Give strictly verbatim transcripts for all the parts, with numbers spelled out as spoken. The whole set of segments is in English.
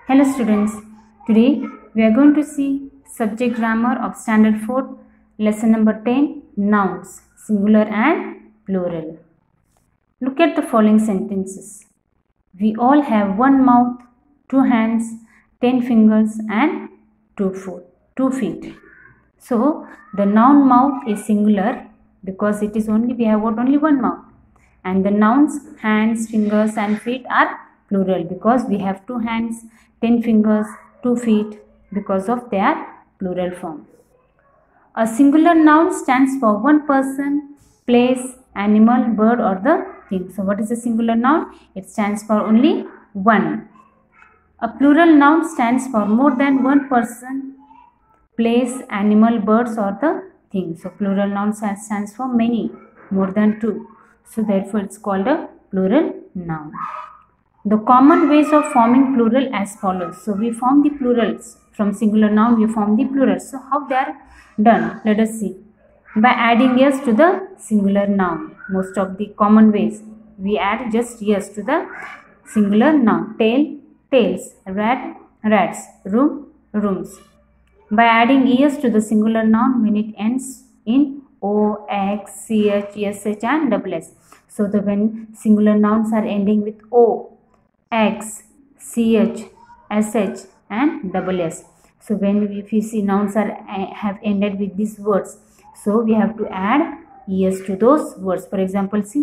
Hello students, today we are going to see subject grammar of standard four, lesson number ten, nouns, singular and plural. Look at the following sentences. We all have one mouth, two hands, ten fingers and two foot, two feet. So the noun mouth is singular because it is only we have got only one mouth, and the nouns hands, fingers and feet are plural because we have two hands, ten fingers, two feet because of their plural form. A singular noun stands for one person, place, animal, bird or the thing. So what is a singular noun? It stands for only one. A plural noun stands for more than one person, place, animal, birds or the thing. So plural noun stands for many, more than two. So therefore it's called a plural noun. The common ways of forming plural as follows. So we form the plurals. From singular noun we form the plurals. So how they are done? Let us see. By adding yes to the singular noun. Most of the common ways. We add just yes to the singular noun. Tail, tails. Rat, rats. Room, rooms. By adding es to the singular noun when it ends in o, x, ch, sh and double s. So the when singular nouns are ending with o, x, ch, sh and double s. So when we, if you see nouns are uh, have ended with these words, so we have to add es to those words. For example, see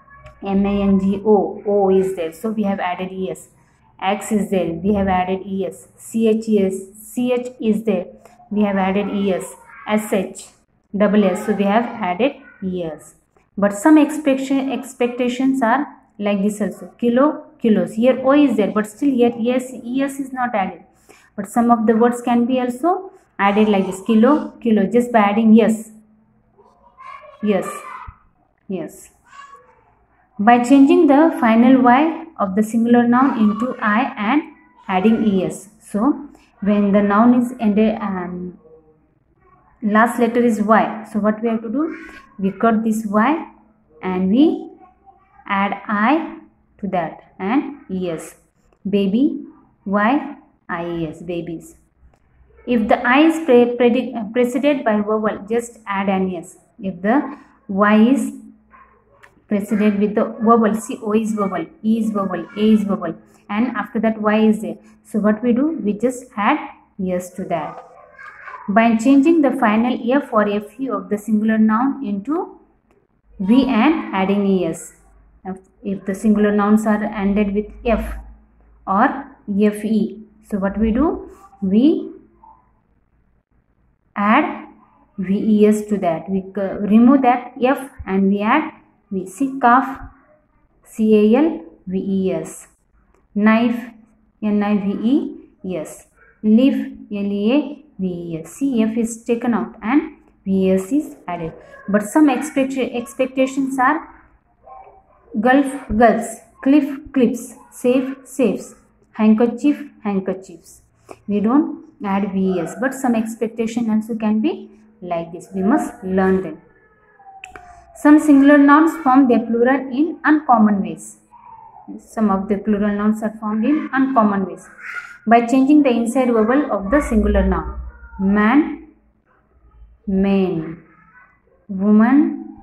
mango, o is there, so we have added es. X is there, we have added es. Ch is ch is there, we have added es. Sh, double s, so we have added es. But some expectation expectations are like this also. Kilo, kilos. Here o is there, but still here yes, es is not added. But some of the words can be also added like this. Kilo, kilo. Just by adding yes. Yes. Yes. By changing the final y of the singular noun into I and adding es. So when the noun is ended and last letter is y. So what we have to do? We cut this y and we add I to that and es. Baby, y, I es, babies. If the I is pre pre preceded by vowel, just add an es. If the y is preceded with the vowel, see o is vowel, e is vowel, a is vowel, and after that y is there. So what we do? We just add yes to that. By changing the final f or fe of the singular noun into v and adding es. If the singular nouns are ended with f or fe, so what we do? We add ves to that. We remove that f and we add v. See calf, c a l v e s. Knife, n i v e s. Leaf, l e a v e s. See, f is taken out and vs is added. But some expect expectations are gulf, gulfs, cliff, cliffs, safe, safes, handkerchief, handkerchiefs. We don't add ves, but some expectation also can be like this. We must learn them. Some singular nouns form their plural in uncommon ways. Some of the plural nouns are formed in uncommon ways. By changing the inside vowel of the singular noun. Man, men. Woman,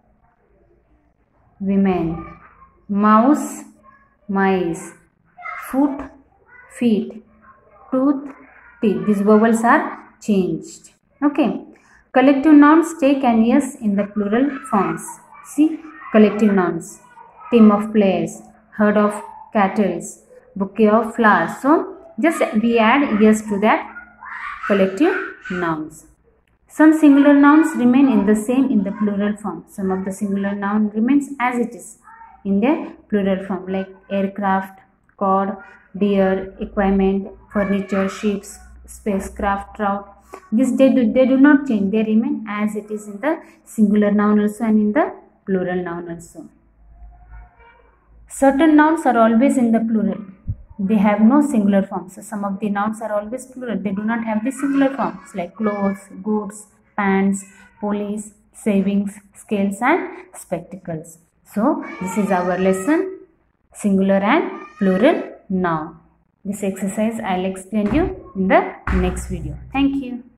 women. Mouse, mice. Foot, feet. Tooth, teeth. These vowels are changed. Okay. Collective nouns take an es in the plural forms. See, collective nouns. Team of players. Herd of cattle. Bouquet of flowers. So just we add yes to that collective nouns. Some singular nouns remain in the same in the plural form. Some of the singular noun remains as it is in their plural form, like aircraft, cord, deer, equipment, furniture, ships, spacecraft, trout. This they do, they do not change. They remain as it is in the singular noun also and in the plural noun also. Certain nouns are always in the plural. They have no singular forms. So some of the nouns are always plural. They do not have the singular forms like clothes, goods, pants, police, savings, scales and spectacles. So this is our lesson, singular and plural noun. This exercise I'll explain you in the next video. Thank you.